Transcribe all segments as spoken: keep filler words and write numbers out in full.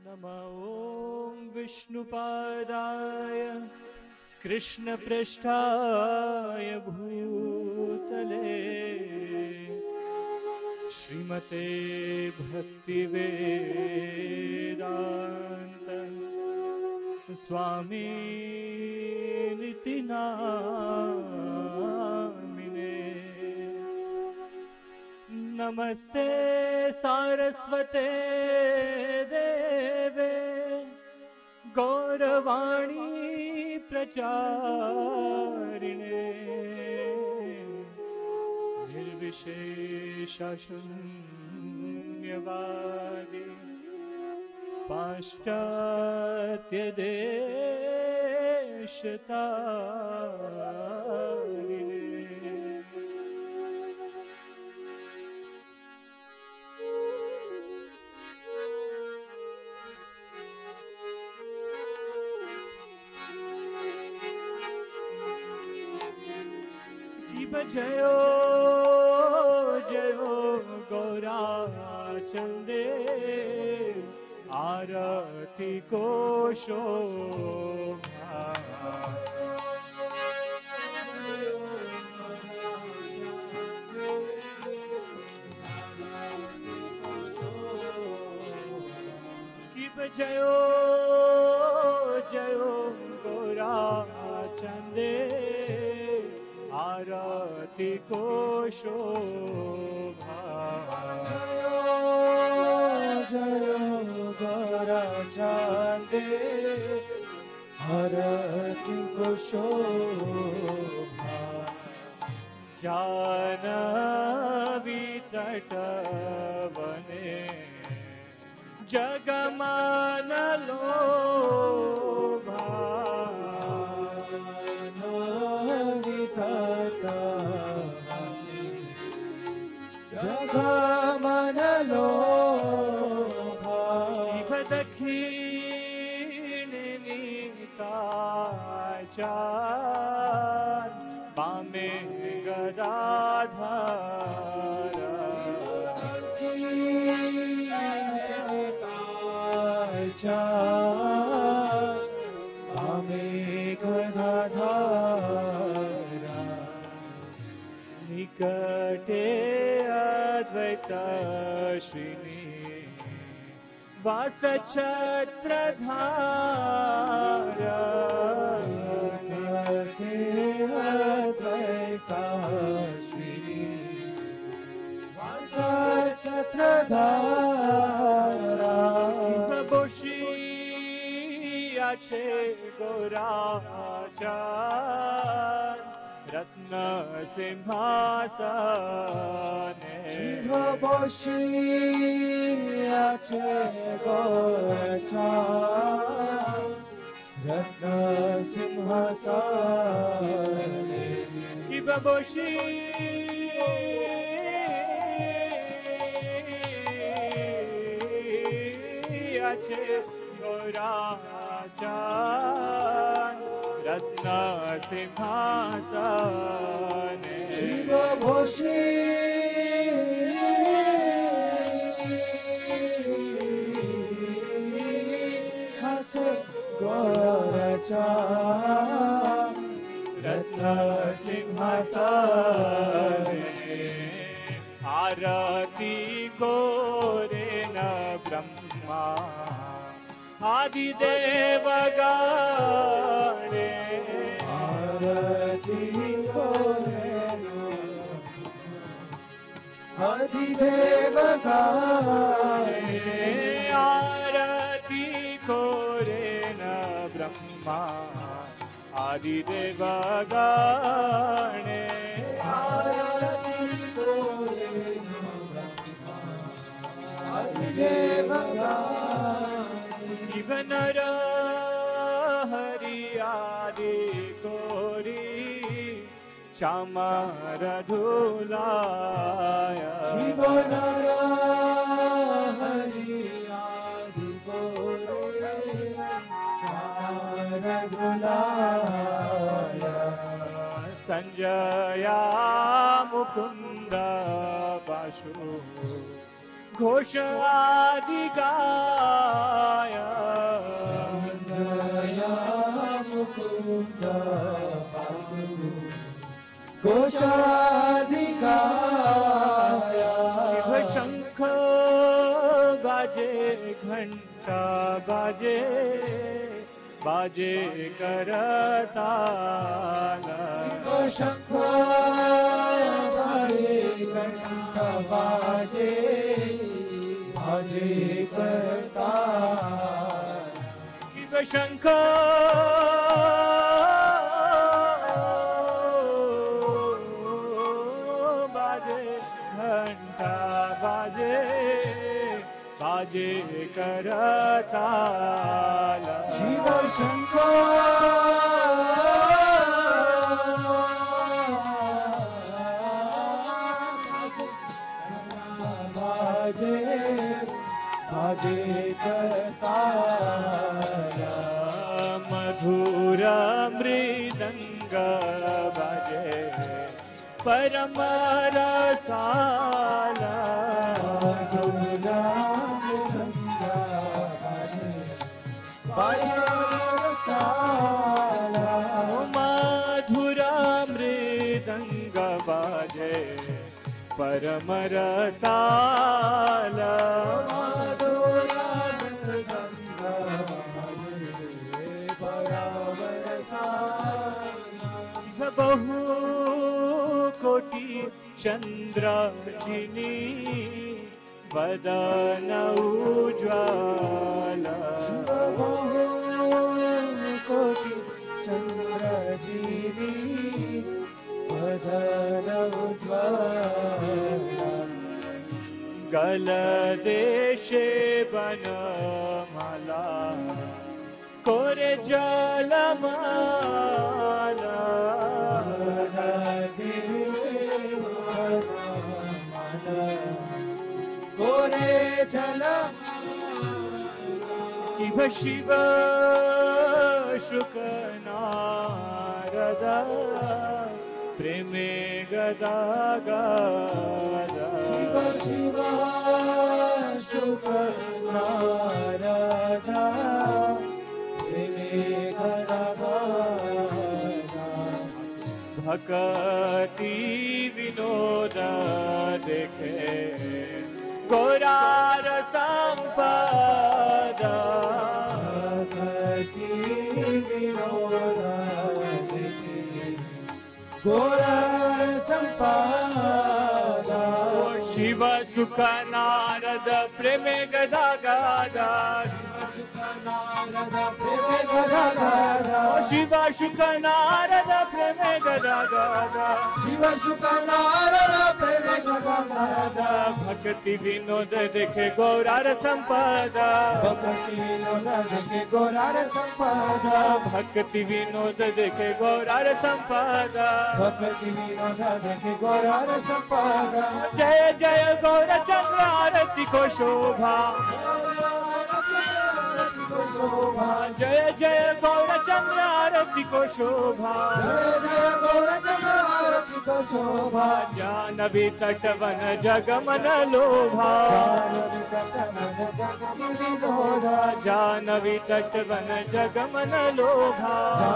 ॐ विष्णुपादाय कृष्णपृष्ठाय भूतले श्रीमते भक्तिवेदान्त स्वामीनिति नामिने। नमस्ते सारस्वते देवे गौरवाणी प्रचारिणे निर्विशेष शून्यवादी पाश्चात्य देशतारिणे। जयो जयो गौराचंदे आरती को शोभा। जयो जयो गौराचंदे आरती को शोभा। जयो जयो गौराचंदे आरती को शोभा। जानवी तट बने जगमान लोभा। जगमन लोभा। दक्षिण नीताचार बामे गदाधर। नीताचार बामे गदाधर। निकटे अद्वैतश्रीनि वास छत्रधार। निकटे अद्वैतश्रीनि वास छत्रधार। बसि আছে গৌরাচার রত্ন সিংহাসনে। শিব বসি আছে গৌরাচার রত্ন সিংহাসনে। শিব বসি আছে গৌরাচার রত্ন সিংহাসনে। শিব বসি আছে গৌরাচার রত্ন সিংহাসনে। आरती गोरे न ब्रह्मा आदिदेव गाणे। आरती गोरे आदिदेव गाणे। आरती गोरे न ब्रह्मा आदिदेव गाणे। जीवनर हरि आदि गोरी चामर धुलाय। जीवनर हरि आदि गोरी चामर धुलाय। संजया मुकुंद बाशु घोष आदि गाय मोक्षाधिकाया शंख बाजे घंटा बाजे बाजे करताल शंख बाजे घंटा बाजे बाजे करताल शंख बाजे घंटा बाजे बाजे करताल शिव शंख बाजे बाजे करताल मधुर मृदंग बाजे परम रसाल मधुर मृदंग बाजे परम रसाल मधुर मृदंग बाजे परम रसाल बहु कोटि चंद्र जिनी वदन उज्ज्वल बहु कोटि चंद्र जिनी वदन उज्ज्वल गल देशे बनमाला कोरे जलमाला कोरे जल इव शिव शुक नारद प्रेमे गदा गदा शिव शिव शुक नारद प्रेमे गदा गदा भक्ति विनोद देखे गौरार संपदा भक्ति विनोद देखे गौरार संपदा शिव सुख नारद प्रेमे गदा गदा शिव सुख नारद प्रेमे गदा गदा शिव शुक नारद प्रेमे गदा गदा भक्ति विनोद देखे गौरार संपदा भक्ति विनोद देखे गौरार संपदा भक्ति विनोद देखे गौरार संपदा भक्ति विनोद देखे गौरार संपदा जय जय गौर चंद्र आरती को शोभा जय जय गौर चंद्र आरती को शोभा जय जय गौर चंद्र आरती को शोभा जानवी तटवन जगमन लोभा जानवी तटवन जगमन लोभा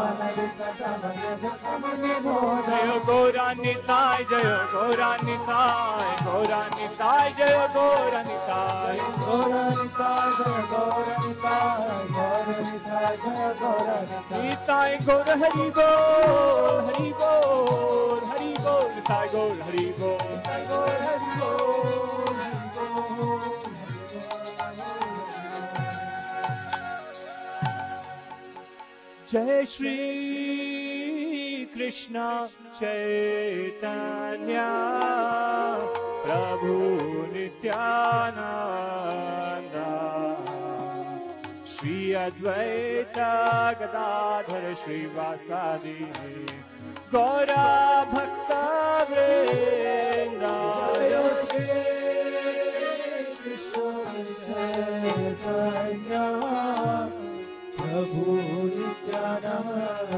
जय गौरा निताय जय गौरा निताय गौरा निताय जय गौरा निताय गौरा निताय जय गौरा निताय गौरा निताय जय गौरा निताय निताय गौर हरि बोल हरि बोल हरि बोल निताय गौर हरि बोल निताय गौर हरि बोल जय श्री कृष्ण चैतन्य प्रभु नित्यानंद श्री अद्वैत गदाधर श्रीवासादि गौरा भक्त वृंद जय श्री कृष्ण चैतन्य प्रभु नित्यानंद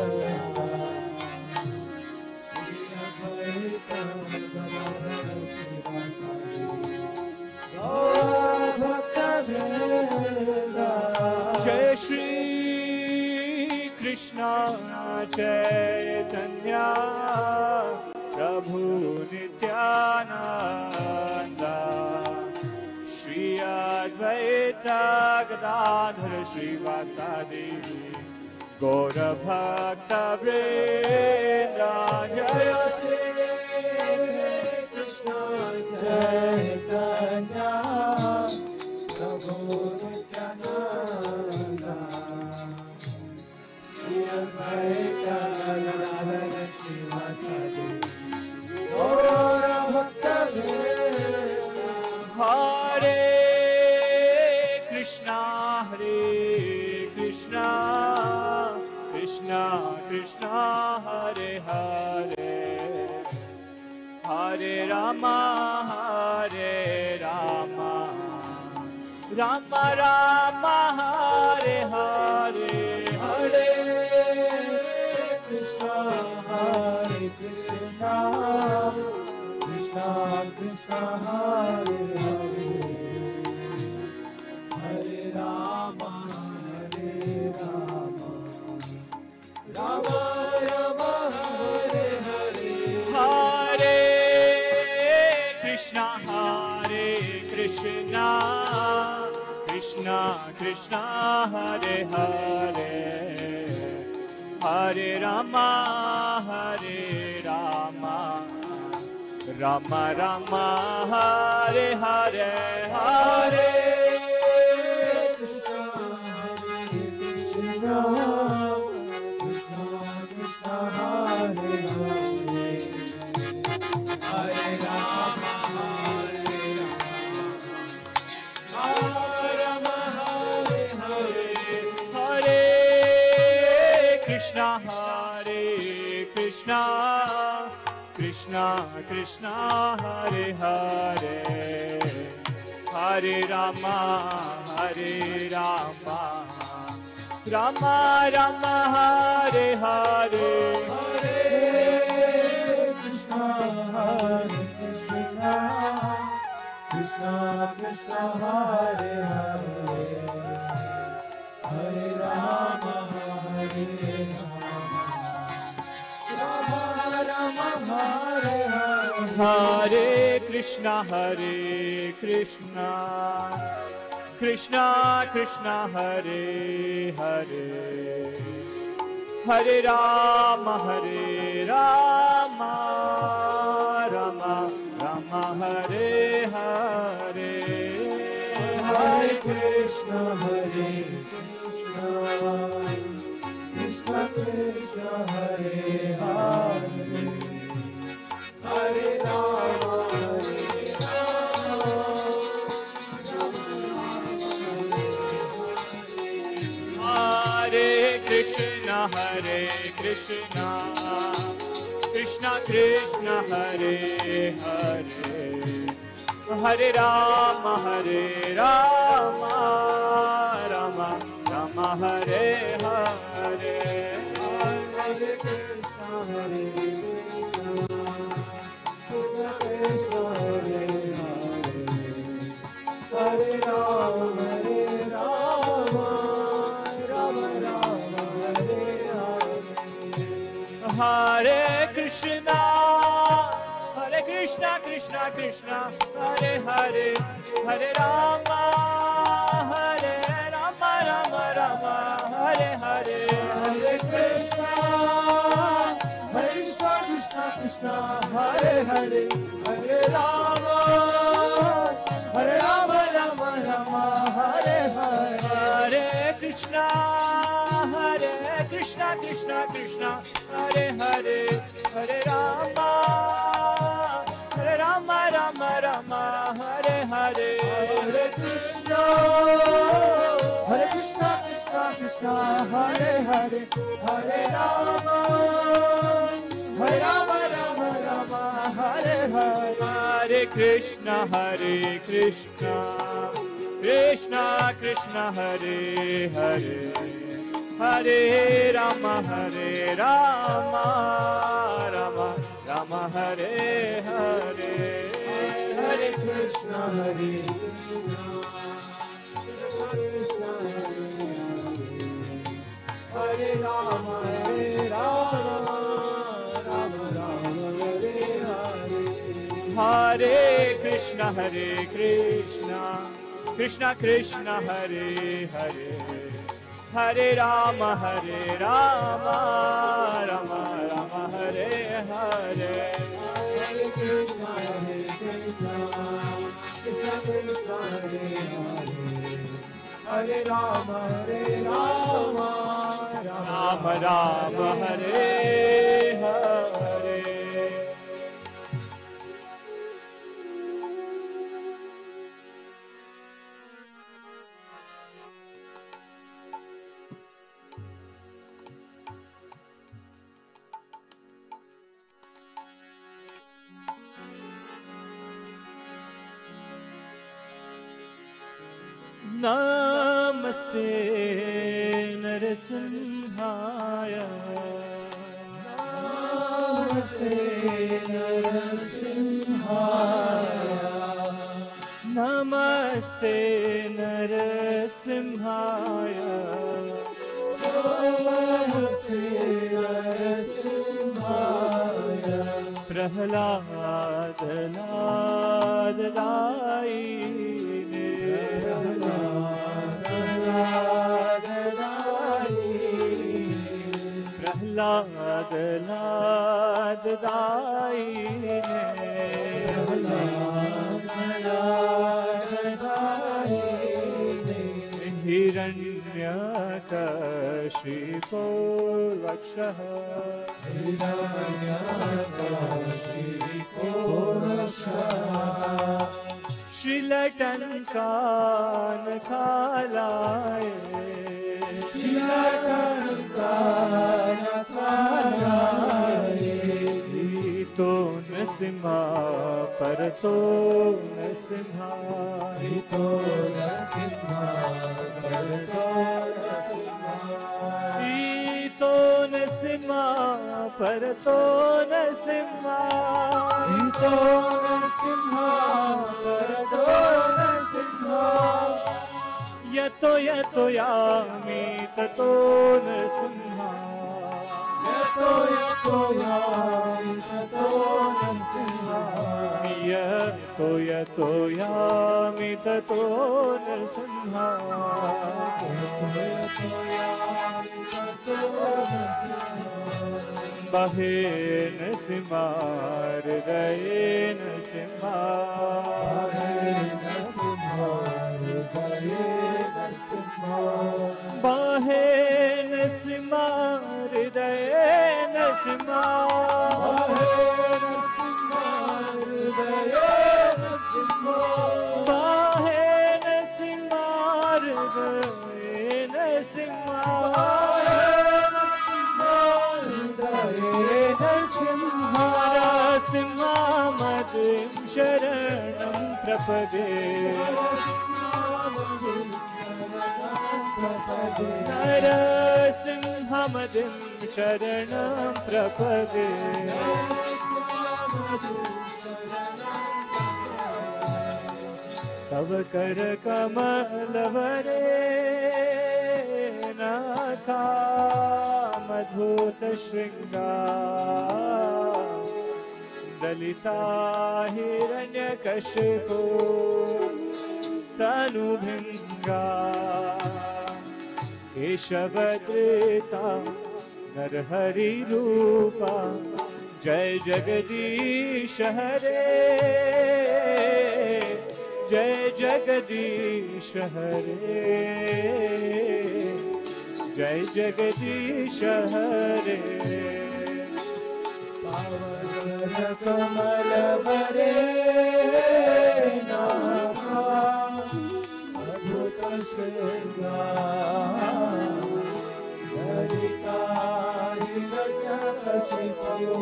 जय श्री कृष्ण चैतन्य प्रभु नित्यानंद श्री अद्वैत गदाधर श्रीवासादि गौर भक्त वृंद जय श्री कृष्ण चैतन्य प्रभु नित्यानंद श्री अद्वैत गदाधर श्रीवासादि गौर भक्त वृंद हरे कृष्णा हरे कृष्णा कृष्णा कृष्णा हरे हरे हरे रामा हरे रामा राम राम हरे हरे हरे कृष्णा हरे कृष्णा कृष्णा कृष्णा हरे हरे हरे राम हरे राम राम राम हरे हरे हरे कृष्णा हरे कृष्णा कृष्णा कृष्णा हरे हरे हरे राम हरे राम राम राम हरे हरे हरे कृष्णा हरे कृष्णा कृष्णा कृष्णा हरे हरे हरे राम हरे राम हरे हरे हरे कृष्णा हरे कृष्णा कृष्णा कृष्णा हरे हरे हरे राम हरे राम राम राम हरे हरे हरे कृष्णा हरे कृष्णा कृष्णा कृष्णा हरे हरे हरे राम हरे राम राम हरे हरे हरे कृष्णा हरे कृष्णा कृष्णा कृष्णा हरे हरे हरे राम हरे राम राम राम हरे हरे हरे कृष्णा हरे कृष्णा कृष्णा कृष्णा हरे हरे हरे राम हरे हरे कृष्णा हरे कृष्णा कृष्णा कृष्णा हरे हरे हरे राम हरे राम राम राम हरे हरे हरे कृष्णा हरे कृष्णा कृष्णा हरे हरे हरे राम हरे राम हरे कृष्णा हरे कृष्णा कृष्णा कृष्णा हरे हरे हरे राम हरे राम राम राम हरे हरे हरे कृष्णा हरे कृष्णा कृष्णा कृष्णा हरे हरे हरे राम हरे राम राम राम हरे हरे हरे कृष्णा हरे कृष्णा कृष्णा कृष्णा हरे हरे हरे राम हरे राम राम राम हरे हरे हरे कृष्णा हरे कृष्णा कृष्णा कृष्णा हरे हरे हरे राम हरे राम राम राम हरे हरे हरे कृष्णा हरे कृष्णा कृष्णा कृष्णा हरे हरे हरे राम हरे राम राम राम हरे हरे हरे कृष्णा हरे कृष्णा हरे राम हरे राम राम राम हरे Hare Krishna, Hare Krishna, Krishna Krishna, Hare Hare, Hare Rama, Hare Rama, Rama Rama, Hare Hare. Hare Krishna, Hare Krishna, Krishna Krishna, Hare Hare, Hare Rama, Hare Rama, Rama Rama, Hare Hare. Namaste Narasimhaya, Namaste Narasimhaya, Namaste Narasimhaya, Namaste Narasimhaya, Prahlad Ladai Prahlad Ladai Hiranyakashipo Rakshah, Hiranyakashipo Rakshah, Shrilatankan Khalaye, Shrilatankan Khalaye, Hito Nasimha Parato Nasimha, Hito Nasimha Parato Nasimha, Hito Nasimha Parato Nasimha, Hito Nasimha Parato Nasimha, Yato Yato Yami Tato Nasimha, Yato Yato Yami Tato Nasimha, Yato Yato Yami Tato Nasimha, Yato Yami Tato Nasimha, Bahe Nasimha, Hridaye Nasimha, Bahe Nasimha, Hridaye Nasimha, Bahe Nasimha, Hridaye Nasimha, Narasimha Madhim Sharanam Prapade, Narasimha Madhim Sharanam Prapade, Tav Kar Kamalavare Natha Madhuta Shringar, Dalita Hiranyakashipu Tanubhinga, Keshavadrita Narhari Rupa, Jai Jagadish Hare, Jai Jagadish Hare, Jai Jagadish Hare. Kamalavare Natha Madhuta Shringar, Dalita Hiranyakashipu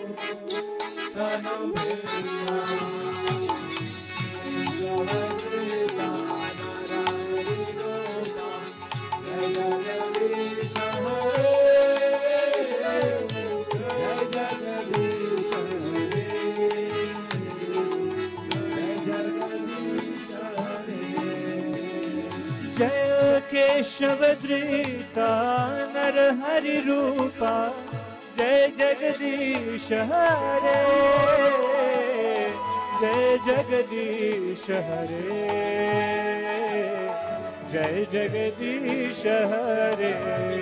Tanubhinga, Keshavadrita Narhari Rupa, Jai Jagadish Hare, Jai Jagadish Jai Keshavadrita Narhari Rupa, Jai Jagadish Hare, जय जगदीश हरे, जय जगदीश हरे।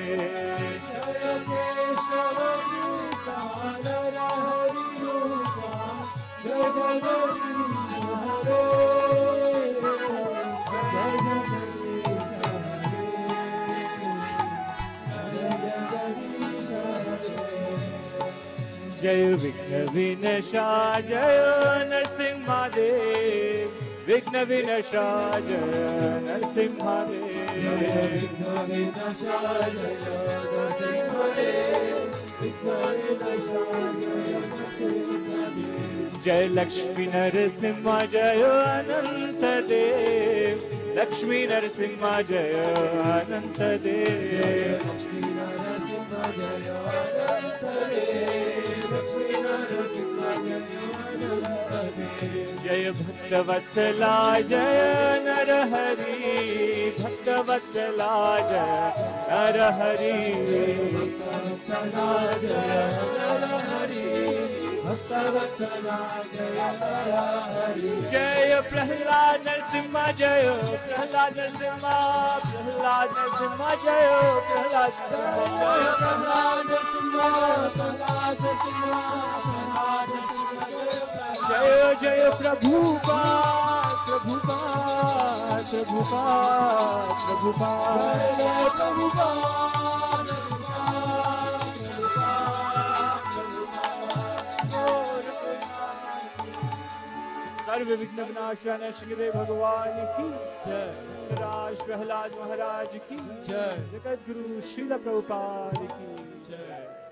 जय विघ्न विनाशा जय नरसिंह देव, विघ्न विनाशा जय नरसिंह देव, जय लक्ष्मी नरसिंह जय अनंत देव, लक्ष्मी नरसिंह जय अनंत देव, जय भक्तवत्सला जय नरहरि, भक्तवत्सला जय नरहरि, भक्तवत्सला जय नरहरि, भक्तवत्सला जय नरहरि। जय प्रहलाद नरसिंह जय प्रहलाद नरसिंह, प्रहलाद नरसिंह जय प्रहलाद प्रहलाद नरसिंह, प्रहलाद नरसिंह, प्रहलाद नरसिंह जय जय प्रभुपाद प्रभुपाद प्रभुपाद प्रभुपाद जय प्रभुपाद सर्व विघ्न विनाशाय श्री भगवान की जय। राज प्रहलाद महाराज की जय। जगत गुरु श्रील प्रभुपाद की जय।